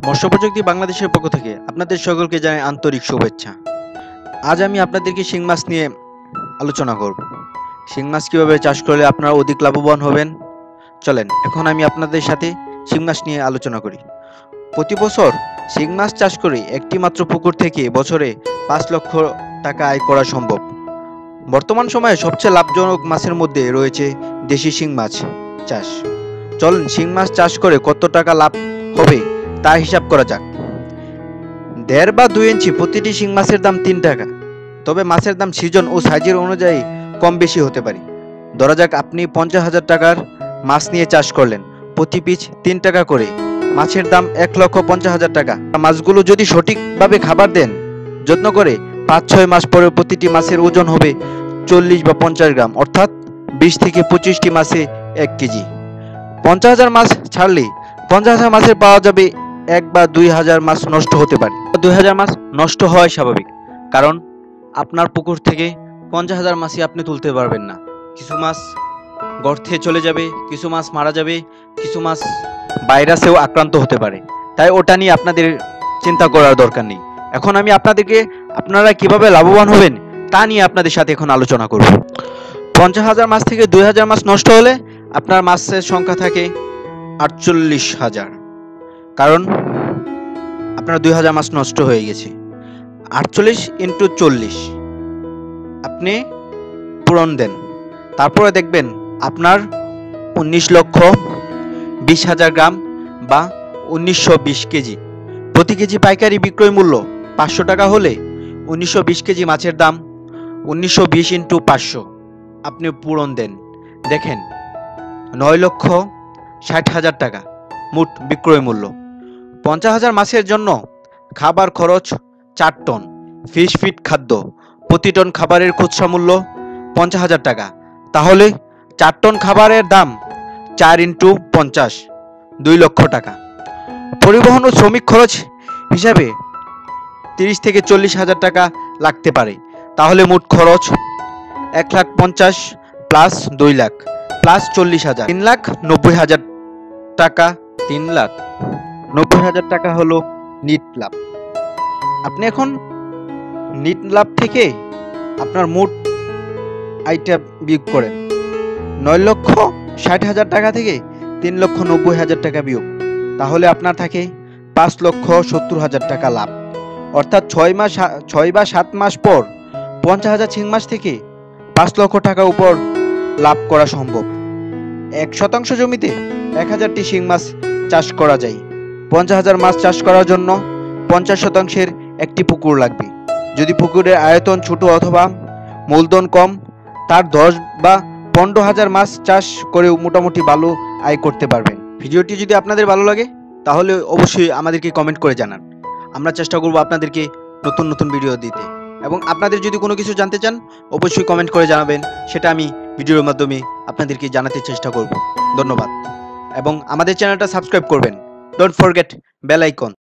মৎস্য প্রযুক্তি বাংলাদেশের পক্ষ থেকে আপনাদের সকলকে জানাই আন্তরিক শুভেচ্ছা। আজ আমি আপনাদেরকে শিং মাছ নিয়ে আলোচনা করব। শিং মাছ কিভাবে চাষ করলে আপনারা অধিক লাভবান হবেন। চলেন এখন আমি আপনাদের সাথে শিং মাছ নিয়ে আলোচনা করি। প্রতি বছর শিং মাছ চাষ করে একটি মাত্র পুকুর থেকে বছরে ৫ লক্ষ টাকা আয় করা সম্ভব। বর্তমান সময়ে সবচেয়ে লাভজনক মাছের মধ্যে রয়েছে দেশি শিং মাছ চাষ। চলেন শিং মাছ চাষ করে কত টাকা লাভ হবে তা হিসাব করা যাক। ১.৫ বা ২ ইঞ্চি প্রতিটি শিং মাছের দাম ৩ টাকা। তবে মাছের দাম সিজন ও সাইজের অনুযায়ী কম বেশি হতে পারে। ধরা যাক আপনি ৫০,০০০ টাকার মাছ নিয়ে চাষ করলেন, প্রতি পিস ৩ টাকা করে, মাছের দাম ১,৫০,০০০ টাকা। মাছগুলো যদি সঠিকভাবে খাবার দেন, যত্ন করে ৫-৬ মাস পরে প্রতিটি মাছের ওজন হবে ৪০ বা ৫০ গ্রাম, অর্থাৎ ২০ থেকে ২৫টি মাছে ১ কেজি। ৫০,০০০ মাছ ছাড়লে ৫০,০০০ মাছের পাওয়া যাবে ১ বা ২,০০০ মাছ নষ্ট হতে পারে। ২,০০০ মাছ নষ্ট হওয়াই স্বাভাবিক, কারণ আপনার পুকুর থেকে ৫০,০০০ মাছই আপনি তুলতে পারবেন না। কিছু মাছ গর্তে চলে যাবে, কিছু মাছ মারা যাবে, কিছু মাছ ভাইরাসেও আক্রান্ত হতে পারে। তাই ওটা নিয়ে আপনাদের চিন্তা করার দরকার নেই। এখন আমি আপনারা কিভাবে লাভবান হবেন তা নিয়ে আপনাদের সাথে এখন আলোচনা করব। ৫০,০০০ মাছ থেকে ২,০০০ মাছ নষ্ট হলে আপনার মাছের সংখ্যা থাকে ৪৮,০০০, কারণ আপনার ২,০০০ মাছ নষ্ট হয়ে গেছে। ৪৮ × ৪০ আপনি পূরণ দেন, তারপরে দেখবেন আপনার ১৯,২০,০০০ গ্রাম বা ১৯২০ কেজি। প্রতি কেজি পাইকারি বিক্রয় মূল্য ৫০০ টাকা হলে ১৯২০ কেজি মাছের দাম ১৯২০ × ৫০০ আপনি পূরণ দেন, দেখেন ৯,৬০,০০০ টাকা মোট বিক্রয় মূল্য। ৫০,০০০ মাছের জন্য খাবার খরচ ৪ টন, ফিশ ফিড খাদ্য, প্রতি টন খাবারের খুচরা মূল্য ৫০,০০০ টাকা। তাহলে ৪ টন খাবারের দাম ৪ × ৫০, ২ লক্ষ টাকা। পরিবহন ও শ্রমিক খরচ হিসাবে ৩০ থেকে ৪০,০০০ টাকা লাগতে পারে। তাহলে মোট খরচ ১,৫০,০০০ প্লাস ২ লাখ প্লাস ৪০,০০০, ৩,৯০,০০০ টাকা। ৩,৯০,০০০ টাকা হলো নিট লাভ। আপনি এখন নিট লাভ থেকে আপনার মোট আয়টা বিয়োগ করেন। ৯,৬০,০০০ টাকা থেকে ৩,৯০,০০০ টাকা বিয়োগ, তাহলে আপনার থাকে ৫,৭০,০০০ টাকা লাভ। অর্থাৎ ৬ বা ৭ মাস পর ৫০,০০০ শিং মাছ থেকে ৫ লক্ষ টাকা উপর লাভ করা সম্ভব। ১% জমিতে ১,০০০টি শিং মাছ চাষ করা যায়। ৫০,০০০ মাছ চাষ করার জন্য ৫০% একটি পুকুর লাগবে। যদি পুকুরের আয়তন ছোট অথবা মূলধন কম, তার ১০ বা ১৫,০০০ মাছ চাষ করে মোটামুটি ভালো আয় করতে পারবেন। ভিডিওটি যদি আপনাদের ভালো লাগে তাহলে অবশ্যই আমাদেরকে কমেন্ট করে জানান। আমরা চেষ্টা করব আপনাদেরকে নতুন নতুন ভিডিও দিতে, এবং আপনাদের যদি কোনো কিছু জানতে চান অবশ্যই কমেন্ট করে জানাবেন, সেটা আমি ভিডিওর মাধ্যমে আপনাদেরকে জানাতে চেষ্টা করব। ধন্যবাদ, এবং আমাদের চ্যানেলটা সাবস্ক্রাইব করবেন। Don't forget bell icon.